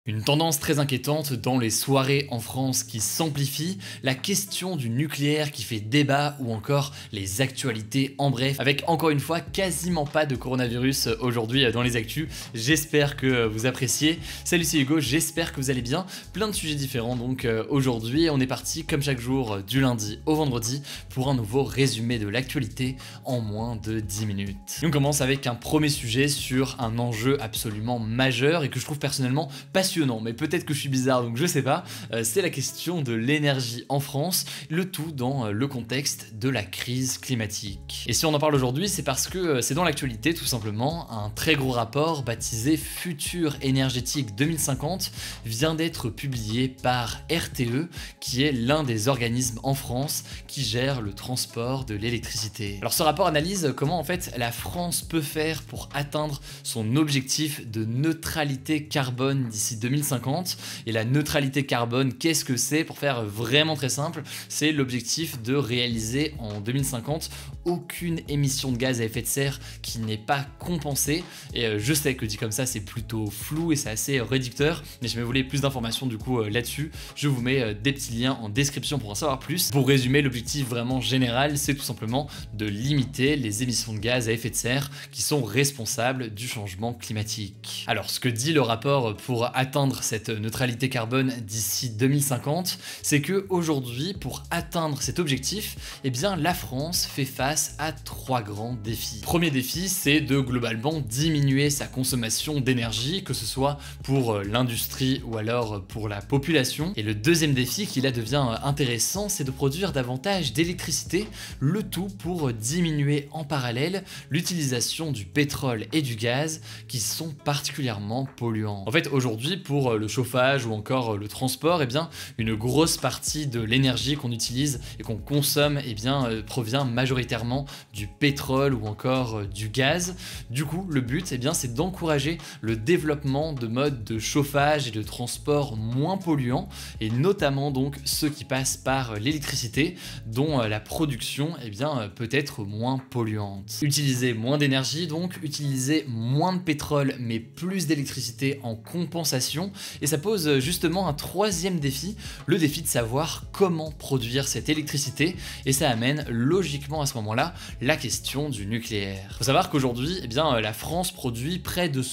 Une tendance très inquiétante dans les soirées en France qui s'amplifie, la question du nucléaire qui fait débat ou encore les actualités en bref, avec encore une fois quasiment pas de coronavirus aujourd'hui dans les actus. J'espère que vous appréciez. Salut, c'est Hugo, j'espère que vous allez bien. Plein de sujets différents donc aujourd'hui. On est parti comme chaque jour du lundi au vendredi pour un nouveau résumé de l'actualité en moins de 10 minutes. On commence avec un premier sujet sur un enjeu absolument majeur et que je trouve personnellement passionnant, mais peut-être que je suis bizarre donc je sais pas. C'est la question de l'énergie en France, le tout dans le contexte de la crise climatique. Et si on en parle aujourd'hui, c'est parce que c'est dans l'actualité tout simplement. Un très gros rapport baptisé Futur énergétique 2050 vient d'être publié par RTE, qui est l'un des organismes en France qui gère le transport de l'électricité. Alors ce rapport analyse comment en fait la France peut faire pour atteindre son objectif de neutralité carbone d'ici 2050. Et la neutralité carbone, qu'est-ce que c'est? Pour faire vraiment très simple, c'est l'objectif de réaliser en 2050 aucune émission de gaz à effet de serre qui n'est pas compensée. Et je sais que dit comme ça, c'est plutôt flou et c'est assez réducteur, mais si vous voulez plus d'informations du coup là-dessus, je vous mets des petits liens en description pour en savoir plus. Pour résumer, l'objectif vraiment général, c'est tout simplement de limiter les émissions de gaz à effet de serre qui sont responsables du changement climatique. Alors ce que dit le rapport pour atteindre cette neutralité carbone d'ici 2050, c'est que aujourd'hui, pour atteindre cet objectif, eh bien la France fait face à trois grands défis. Premier défi, c'est de globalement diminuer sa consommation d'énergie, que ce soit pour l'industrie ou alors pour la population. Et le deuxième défi qui là devient intéressant, c'est de produire davantage d'électricité, le tout pour diminuer en parallèle l'utilisation du pétrole et du gaz qui sont particulièrement polluants. En fait, aujourd'hui, pour le chauffage ou encore le transport, eh bien, une grosse partie de l'énergie qu'on utilise et qu'on consomme eh bien, provient majoritairement du pétrole ou encore du gaz. Du coup, le but, eh bien, c'est d'encourager le développement de modes de chauffage et de transport moins polluants, et notamment donc ceux qui passent par l'électricité, dont la production eh bien, peut être moins polluante. Utiliser moins d'énergie, donc utiliser moins de pétrole mais plus d'électricité en compensation. Et ça pose justement un troisième défi, le défi de savoir comment produire cette électricité, et ça amène logiquement à ce moment-là la question du nucléaire. Il faut savoir qu'aujourd'hui, eh bien, la France produit près de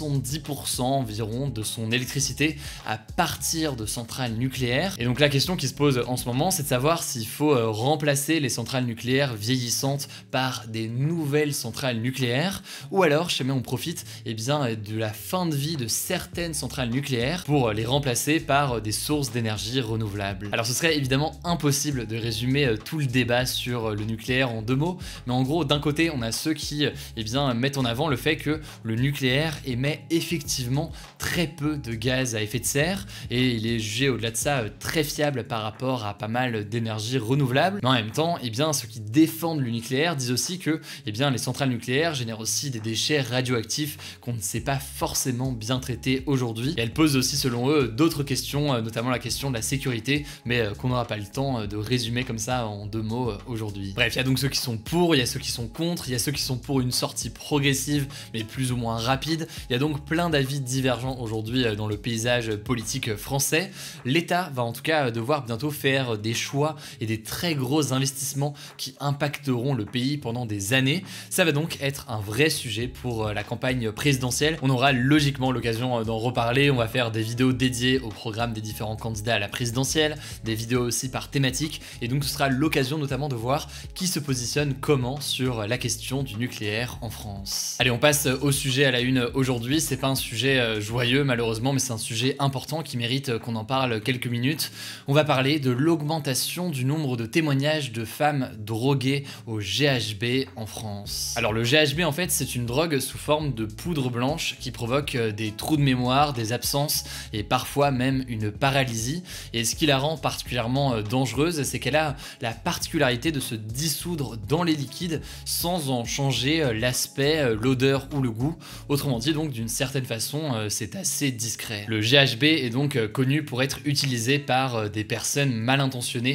70% environ de son électricité à partir de centrales nucléaires. Et donc la question qui se pose en ce moment, c'est de savoir s'il faut remplacer les centrales nucléaires vieillissantes par des nouvelles centrales nucléaires, ou alors jamais on profite eh bien, de la fin de vie de certaines centrales nucléaires pour les remplacer par des sources d'énergie renouvelables. Alors ce serait évidemment impossible de résumer tout le débat sur le nucléaire en deux mots, mais en gros d'un côté on a ceux qui eh bien, mettent en avant le fait que le nucléaire émet effectivement très peu de gaz à effet de serre et il est jugé au-delà de ça très fiable par rapport à pas mal d'énergie renouvelable. Mais en même temps, eh bien, ceux qui défendent le nucléaire disent aussi que eh bien, les centrales nucléaires génèrent aussi des déchets radioactifs qu'on ne sait pas forcément bien traiter aujourd'hui. Et elles posent aussi selon eux d'autres questions, notamment la question de la sécurité, mais qu'on n'aura pas le temps de résumer comme ça en deux mots aujourd'hui. Bref, il y a donc ceux qui sont pour, il y a ceux qui sont contre, il y a ceux qui sont pour une sortie progressive mais plus ou moins rapide. Il y a donc plein d'avis divergents aujourd'hui dans le paysage politique français. L'État va en tout cas devoir bientôt faire des choix et des très gros investissements qui impacteront le pays pendant des années. Ça va donc être un vrai sujet pour la campagne présidentielle. On aura logiquement l'occasion d'en reparler. On va faire des vidéos dédiées au programme des différents candidats à la présidentielle, des vidéos aussi par thématique, et donc ce sera l'occasion notamment de voir qui se positionne comment sur la question du nucléaire en France. Allez, on passe au sujet à la une aujourd'hui. C'est pas un sujet joyeux malheureusement, mais c'est un sujet important qui mérite qu'on en parle quelques minutes. On va parler de l'augmentation du nombre de témoignages de femmes droguées au GHB en France. Alors le GHB en fait c'est une drogue sous forme de poudre blanche qui provoque des trous de mémoire, des absences et parfois même une paralysie. Et ce qui la rend particulièrement dangereuse, c'est qu'elle a la particularité de se dissoudre dans les liquides sans en changer l'aspect, l'odeur ou le goût. Autrement dit donc d'une certaine façon c'est assez discret. Le GHB est donc connu pour être utilisé par des personnes mal intentionnées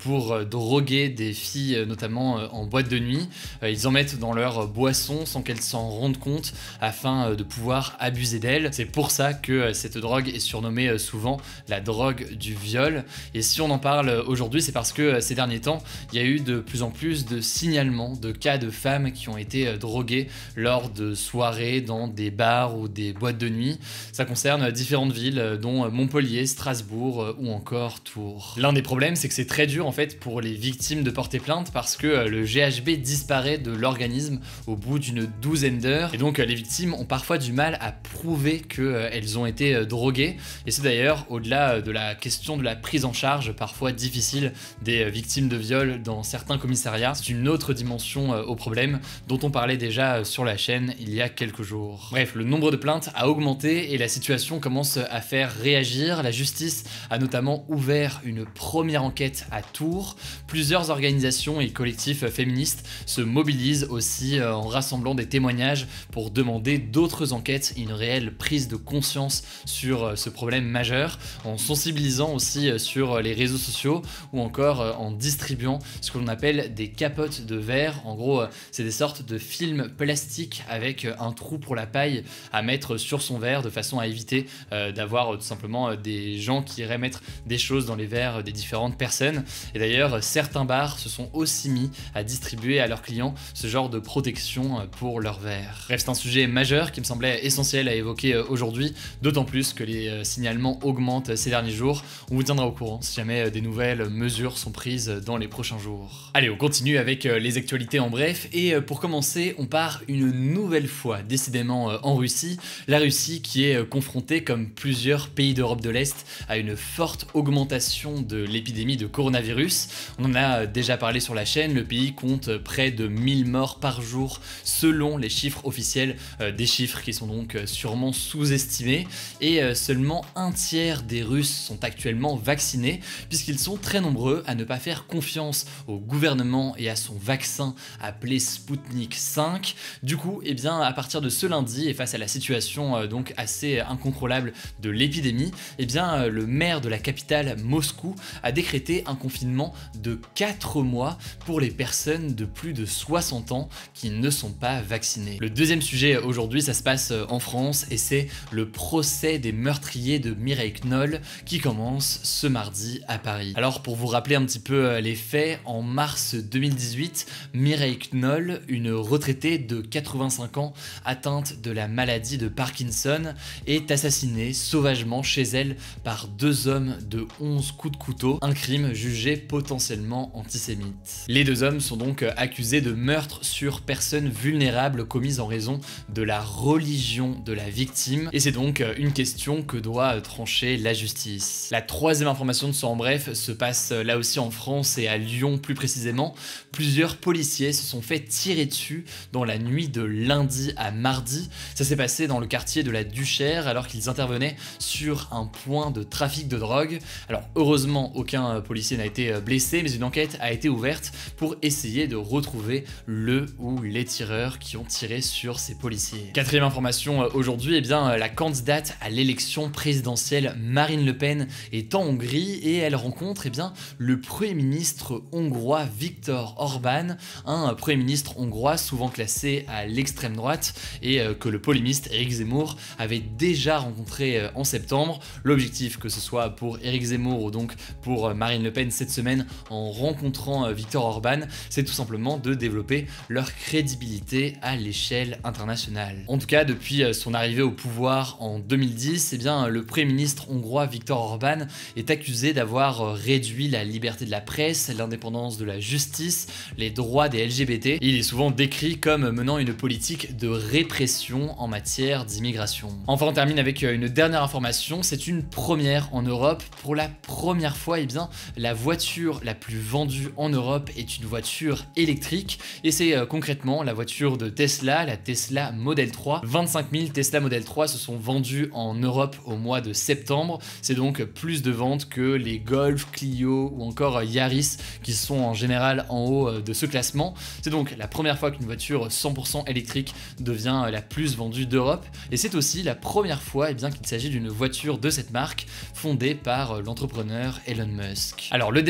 pour droguer des filles, notamment en boîte de nuit. Ils en mettent dans leur boisson sans qu'elles s'en rendent compte afin de pouvoir abuser d'elles. C'est pour ça que cette drogue est surnommée souvent la drogue du viol. Et si on en parle aujourd'hui, c'est parce que ces derniers temps, il y a eu de plus en plus de signalements de cas de femmes qui ont été droguées lors de soirées dans des bars ou des boîtes de nuit. Ça concerne différentes villes, dont Montpellier, Strasbourg ou encore Tours. L'un des problèmes, c'est que c'est très dur en fait pour les victimes de porter plainte parce que le GHB disparaît de l'organisme au bout d'une douzaine d'heures et donc les victimes ont parfois du mal à prouver qu'elles ont été droguées. Et c'est d'ailleurs au-delà de la question de la prise en charge parfois difficile des victimes de viol dans certains commissariats, c'est une autre dimension au problème dont on parlait déjà sur la chaîne il y a quelques jours. Bref, le nombre de plaintes a augmenté et la situation commence à faire réagir. La justice a notamment ouvert une première enquête à Tours. Plusieurs organisations et collectifs féministes se mobilisent aussi en rassemblant des témoignages pour demander d'autres enquêtes et une réelle prise de conscience sur ce problème majeur, en sensibilisant aussi sur les réseaux sociaux ou encore en distribuant ce que l'on appelle des capotes de verre. En gros, c'est des sortes de films plastiques avec un trou pour la paille à mettre sur son verre de façon à éviter d'avoir tout simplement des gens qui iraient mettre des choses dans les verres des différentes personnes. Et d'ailleurs, certains bars se sont aussi mis à distribuer à leurs clients ce genre de protection pour leurs verres. Bref, c'est un sujet majeur qui me semblait essentiel à évoquer aujourd'hui, d'autant plus que les signalements augmentent ces derniers jours. On vous tiendra au courant si jamais des nouvelles mesures sont prises dans les prochains jours. Allez, on continue avec les actualités en bref et pour commencer, on part une nouvelle fois décidément en Russie. La Russie qui est confrontée, comme plusieurs pays d'Europe de l'Est, à une forte augmentation de l'épidémie de coronavirus. On en a déjà parlé sur la chaîne, le pays compte près de 1000 morts par jour selon les chiffres officiels, des chiffres qui sont donc sûrement sous-estimés, et seulement un tiers des Russes sont actuellement vaccinés puisqu'ils sont très nombreux à ne pas faire confiance au gouvernement et à son vaccin appelé Sputnik 5. Du coup, eh bien, à partir de ce lundi et face à la situation donc assez incontrôlable de l'épidémie, eh bien, le maire de la capitale Moscou a décrété un confinement de 4 mois pour les personnes de plus de 60 ans qui ne sont pas vaccinées. Le deuxième sujet aujourd'hui, ça se passe en France et c'est le procès des meurtriers de Mireille Knoll qui commence ce mardi à Paris. Alors pour vous rappeler un petit peu les faits, en mars 2018, Mireille Knoll, une retraitée de 85 ans atteinte de la maladie de Parkinson, est assassinée sauvagement chez elle par 2 hommes de 11 coups de couteau, un crime jugé potentiellement antisémite. Les 2 hommes sont donc accusés de meurtre sur personnes vulnérables commis en raison de la religion de la victime, et c'est donc une question que doit trancher la justice. La troisième information de ce en bref se passe là aussi en France et à Lyon plus précisément. Plusieurs policiers se sont fait tirer dessus dans la nuit de lundi à mardi. Ça s'est passé dans le quartier de la Duchère alors qu'ils intervenaient sur un point de trafic de drogue. Alors heureusement aucun policier n'a été blessé, mais une enquête a été ouverte pour essayer de retrouver le ou les tireurs qui ont tiré sur ces policiers. Quatrième information aujourd'hui, eh bien la candidate à l'élection présidentielle Marine Le Pen est en Hongrie et elle rencontre le Premier ministre hongrois Viktor Orban, un Premier ministre hongrois souvent classé à l'extrême droite et que le polémiste Éric Zemmour avait déjà rencontré en septembre. L'objectif, que ce soit pour Éric Zemmour ou donc pour Marine Le Pen cette semaine en rencontrant Viktor Orban, c'est tout simplement de développer leur crédibilité à l'échelle internationale. En tout cas, depuis son arrivée au pouvoir en 2010, eh bien, le Premier ministre hongrois Viktor Orban est accusé d'avoir réduit la liberté de la presse, l'indépendance de la justice, les droits des LGBT. Il est souvent décrit comme menant une politique de répression en matière d'immigration. Enfin, on termine avec une dernière information, c'est une première en Europe. Pour la première fois, eh bien, la voiture la plus vendue en Europe est une voiture électrique et c'est concrètement la voiture de Tesla, la Tesla Model 3. 25 000 Tesla Model 3 se sont vendus en Europe au mois de septembre. C'est donc plus de ventes que les Golf, Clio ou encore Yaris qui sont en général en haut de ce classement. C'est donc la première fois qu'une voiture 100% électrique devient la plus vendue d'Europe et c'est aussi la première fois qu'il s'agit d'une voiture de cette marque fondée par l'entrepreneur Elon Musk. Alors le débat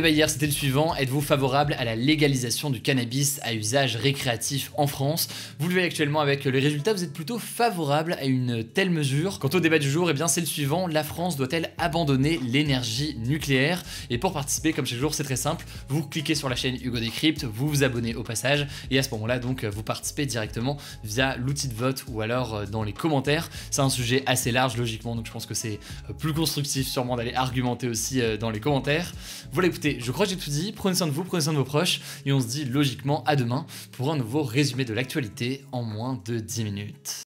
débat hier, c'était le suivant: êtes-vous favorable à la légalisation du cannabis à usage récréatif en France? Vous le voyez actuellement avec les résultats, vous êtes plutôt favorable à une telle mesure. Quant au débat du jour, eh bien c'est le suivant: la France doit-elle abandonner l'énergie nucléaire? Et pour participer, comme chaque jour, c'est très simple, vous cliquez sur la chaîne Hugo Décrypte, vous vous abonnez au passage, et à ce moment-là, donc, vous participez directement via l'outil de vote ou alors dans les commentaires. C'est un sujet assez large logiquement, donc je pense que c'est plus constructif sûrement d'aller argumenter aussi dans les commentaires. Voilà, écoutez, je crois que j'ai tout dit, prenez soin de vous, prenez soin de vos proches, et on se dit logiquement à demain pour un nouveau résumé de l'actualité en moins de 10 minutes.